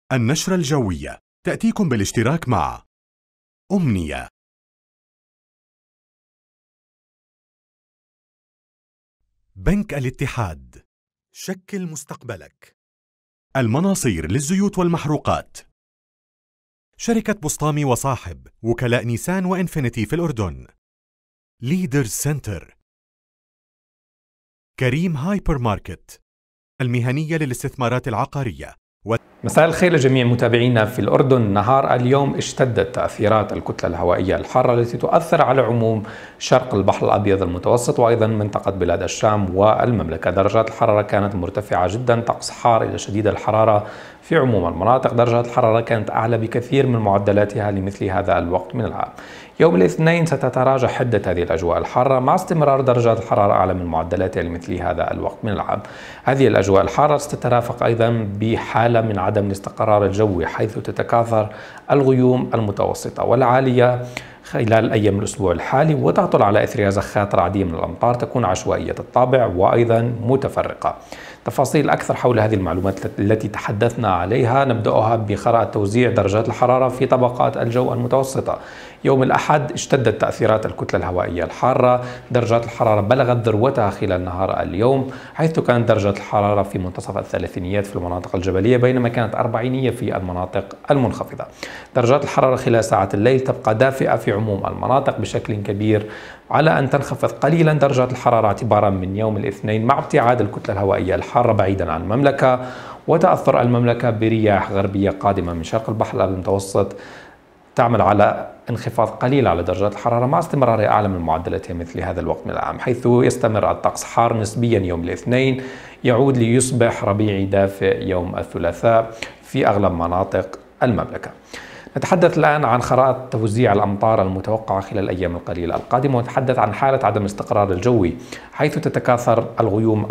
النشرة الجوية تأتيكم بالاشتراك مع أمنية. بنك الاتحاد، شكل مستقبلك. المناصير للزيوت والمحروقات. شركة بسطامي وصاحب، وكلاء نيسان وإنفينيتي في الأردن. ليدرز سنتر. كريم هايبر ماركت، المهنية للاستثمارات العقارية. مساء الخير لجميع متابعينا في الأردن. نهار اليوم اشتدت تأثيرات الكتلة الهوائية الحارة التي تؤثر على عموم شرق البحر الأبيض المتوسط وأيضا منطقة بلاد الشام والمملكة. درجات الحرارة كانت مرتفعة جدا، طقس حار إلى شديد الحرارة في عموم المناطق. درجات الحرارة كانت أعلى بكثير من معدلاتها لمثل هذا الوقت من العام. يوم الاثنين ستتراجع حدة هذه الأجواء الحارة مع استمرار درجات الحرارة أعلى من معدلاتها لمثل هذا الوقت من العام. هذه الأجواء الحارة ستترافق أيضا بحالة من عدم الاستقرار الجوي، حيث تتكاثر الغيوم المتوسطة والعالية خلال أيام الأسبوع الحالي، وتهطل على إثرها زخات رعدية من الأمطار تكون عشوائية الطابع وأيضا متفرقة. تفاصيل أكثر حول هذه المعلومات التي تحدثنا عليها نبدأها بقراءة توزيع درجات الحرارة في طبقات الجو المتوسطة. يوم الأحد اشتدت تأثيرات الكتلة الهوائية الحارة، درجات الحرارة بلغت ذروتها خلال نهار اليوم، حيث كانت درجة الحرارة في منتصف الثلاثينيات في المناطق الجبلية بينما كانت أربعينية في المناطق المنخفضة. درجات الحرارة خلال ساعات الليل تبقى دافئة في عموم المناطق بشكل كبير، على أن تنخفض قليلا درجات الحرارة اعتبارا من يوم الاثنين مع ابتعاد الكتلة الهوائية الحارة بعيدا عن المملكة وتأثر المملكة برياح غربية قادمة من شرق البحر الأبيض المتوسط تعمل على انخفاض قليل على درجات الحرارة مع استمرارها أعلى من معدلاتها مثل هذا الوقت من العام، حيث يستمر الطقس حار نسبيا يوم الاثنين، يعود ليصبح ربيعي دافئ يوم الثلاثاء في أغلب مناطق المملكة. نتحدث الآن عن خرائط توزيع الأمطار المتوقعة خلال الأيام القليلة القادمة، ونتحدث عن حالة عدم الاستقرار الجوي، حيث تتكاثر الغيوم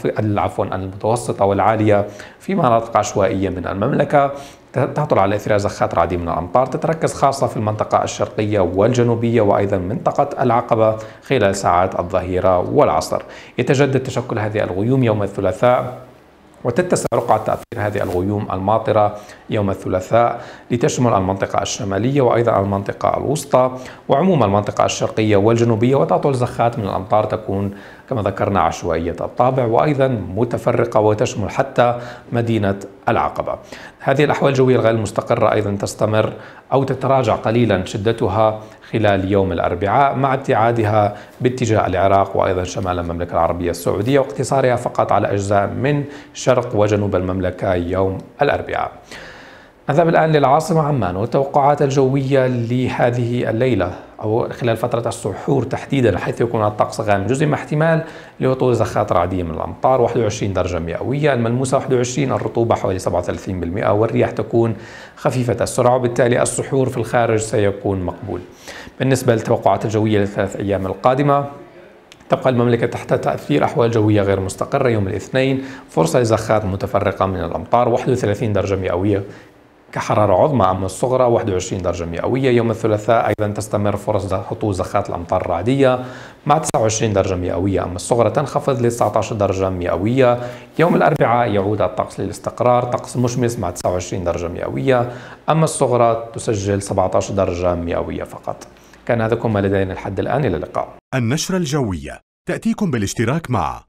المتوسطة والعالية في مناطق عشوائية من المملكة، تهطل على إثرها زخات رعدية من الأمطار تتركز خاصة في المنطقة الشرقية والجنوبية وأيضا منطقة العقبة خلال ساعات الظهيرة والعصر. يتجدد تشكل هذه الغيوم يوم الثلاثاء، وتتسع رقعة تأثير هذه الغيوم الماطرة يوم الثلاثاء لتشمل المنطقة الشمالية وأيضا المنطقة الوسطى وعموم المنطقة الشرقية والجنوبية، وتهطل زخات من الأمطار تكون كما ذكرنا عشوائية الطابع وأيضا متفرقة وتشمل حتى مدينة العقبة. هذه الأحوال الجوية الغير المستقرة أيضا تستمر أو تتراجع قليلا شدتها خلال يوم الأربعاء مع ابتعادها باتجاه العراق وأيضا شمال المملكة العربية السعودية واقتصارها فقط على أجزاء من شرق وجنوب المملكة يوم الأربعاء. نذهب الآن للعاصمة عمان والتوقعات الجوية لهذه الليلة أو خلال فترة السحور تحديدا، حيث يكون الطقس غائم جزئي مع احتمال لهطول زخات رعدية من الأمطار. 21 درجة مئوية، الملموسة 21، الرطوبة حوالي 37%، والرياح تكون خفيفة السرعة، وبالتالي السحور في الخارج سيكون مقبول. بالنسبة للتوقعات الجوية للثلاث أيام القادمة، تبقى المملكة تحت تأثير أحوال جوية غير مستقرة. يوم الاثنين فرصة لزخات متفرقة من الأمطار، 31 درجة مئوية كحرارة عظمى، أما الصغرى 21 درجة مئوية. يوم الثلاثاء أيضا تستمر فرص هطول زخات الأمطار الرعدية مع 29 درجة مئوية، أما الصغرى تنخفض ل 19 درجة مئوية. يوم الأربعاء يعود الطقس للاستقرار، طقس مشمس مع 29 درجة مئوية، أما الصغرى تسجل 17 درجة مئوية فقط. كان هذا كل ما لدينا لحد الآن، إلى اللقاء. النشرة الجوية تأتيكم بالاشتراك مع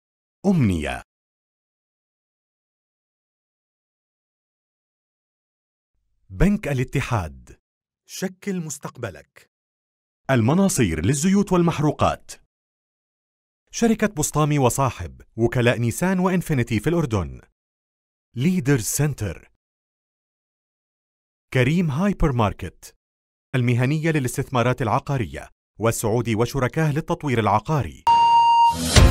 أمنية. بنك الاتحاد، شكل مستقبلك. المناصير للزيوت والمحروقات. شركة بسطامي وصاحب، وكلاء نيسان وإنفينيتي في الأردن. ليدرز سنتر. كريم هايبر ماركت، المهنية للاستثمارات العقارية، والسعودي وشركاه للتطوير العقاري.